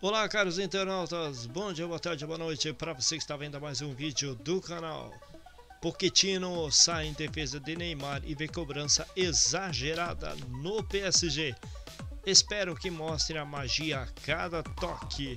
Olá, caros internautas, bom dia, boa tarde, boa noite para você que está vendo mais um vídeo do canal. Pochettino sai em defesa de Neymar e vê cobrança exagerada no PSG. Espero que mostre a magia a cada toque.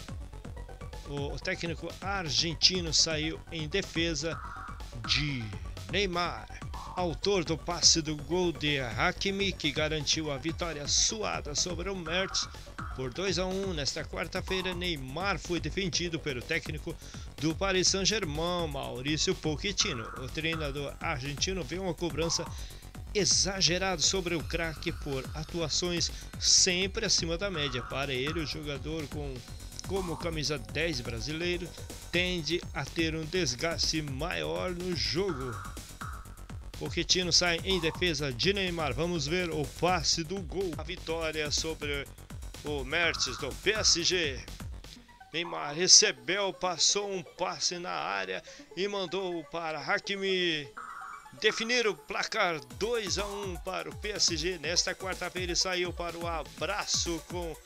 O técnico argentino saiu em defesa de Neymar, autor do passe do gol de Hakimi, que garantiu a vitória suada sobre o Mertens por 2-1 nesta quarta-feira. Neymar foi defendido pelo técnico do Paris Saint-Germain, Mauricio Pochettino. O treinador argentino vê uma cobrança exagerada sobre o craque por atuações sempre acima da média. Para ele, o jogador como camisa 10 brasileiro tende a ter um desgaste maior no jogo. Pochettino sai em defesa de Neymar. Vamos ver o passe do gol. A vitória sobre o Mertens do PSG. Neymar recebeu, passou um passe na área e mandou para Hakimi definir o placar 2-1 para o PSG. Nesta quarta-feira ele saiu para o abraço com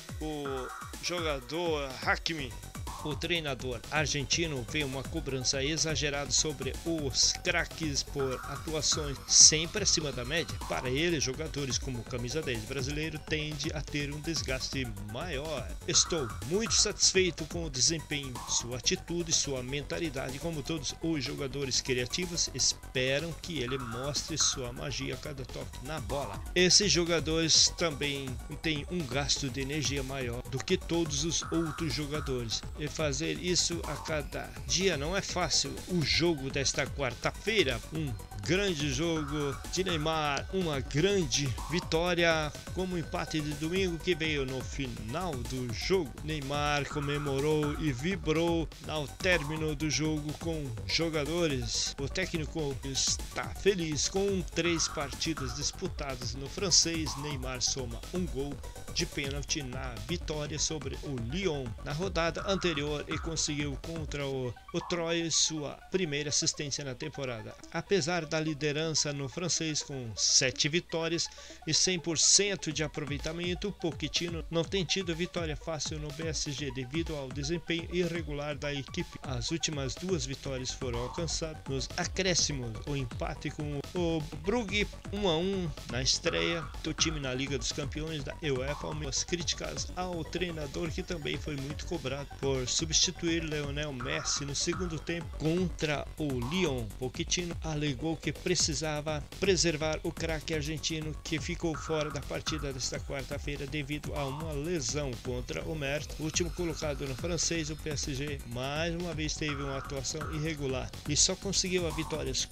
o jogador Hakimi. O treinador argentino vê uma cobrança exagerada sobre os craques por atuações sempre acima da média. Para ele, jogadores como camisa 10 brasileiro tendem a ter um desgaste maior. Estou muito satisfeito com o desempenho, sua atitude, sua mentalidade. Como todos os jogadores criativos, esperam que ele mostre sua magia a cada toque na bola. Esses jogadores também têm um gasto de energia maior do que todos os outros jogadores. Fazer isso a cada dia não é fácil. O jogo desta quarta-feira, um grande jogo de Neymar, uma grande vitória, como o empate de domingo que veio no final do jogo. Neymar comemorou e vibrou ao término do jogo com jogadores. O técnico está feliz. Com 3 partidas disputadas no francês, Neymar soma um gol de pênalti na vitória sobre o Lyon na rodada anterior e conseguiu contra o Troyes sua primeira assistência na temporada. Apesar da liderança no francês com 7 vitórias e 100% de aproveitamento, Pochettino não tem tido vitória fácil no PSG devido ao desempenho irregular da equipe. As últimas 2 vitórias foram alcançadas nos acréscimos. O empate com o Brugge 1-1 na estreia do time na Liga dos Campeões da UEFA. As críticas ao treinador, que também foi muito cobrado por substituir Lionel Messi no segundo tempo contra o Lyon. Pochettino alegou que precisava preservar o craque argentino, que ficou fora da partida desta quarta-feira devido a uma lesão contra o Mertens. O último colocado no francês, o PSG, mais uma vez teve uma atuação irregular e só conseguiu a vitória aos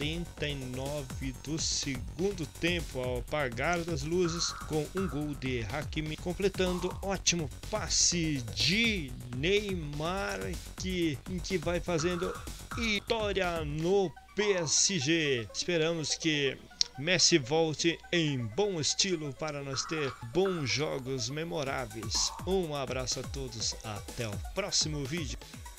49 do segundo tempo ao apagar das luzes com um gol de Hakimi, completando ótimo passe de Neymar que vai fazendo vitória no PSG. Esperamos que Messi volte em bom estilo para nós ter bons jogos memoráveis. Um abraço a todos, até o próximo vídeo.